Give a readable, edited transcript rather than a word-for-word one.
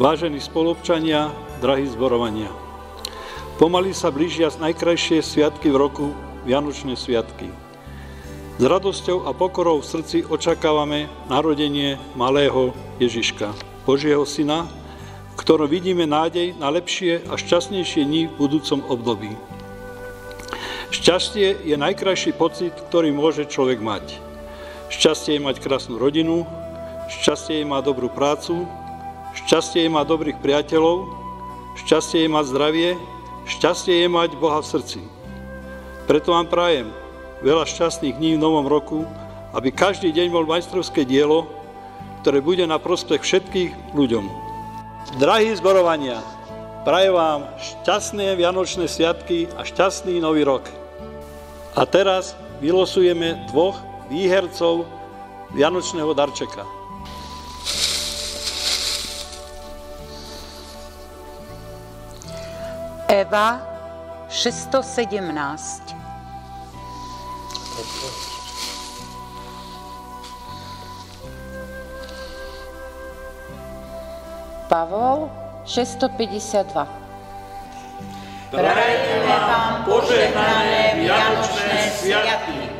Vážení spoluobčania, drahí zborovania, pomaly sa blížia najkrajšie sviatky v roku, Vianočné sviatky. S radosťou a pokorou v srdci očakávame narodenie malého Ježiška, Božieho Syna, v ktorom vidíme nádej na lepšie a šťastnejšie dni v budúcom období. Šťastie je najkrajší pocit, ktorý môže človek mať. Šťastie je mať krásnu rodinu, šťastie je mať dobrú prácu, šťastie je mať dobrých priateľov, šťastie je mať zdravie, šťastie je mať Boha v srdci. Preto vám prajem veľa šťastných dní v novom roku, aby každý deň bol majstrovské dielo, ktoré bude na prospech všetkých ľuďom. Drahí zborovania, prajem vám šťastné Vianočné sviatky a šťastný Nový rok. A teraz vylosujeme dvoch výhercov Vianočného darčeka. Eva 617. Pavol 652. Prajeme vám požehnané Vianočné sviatky.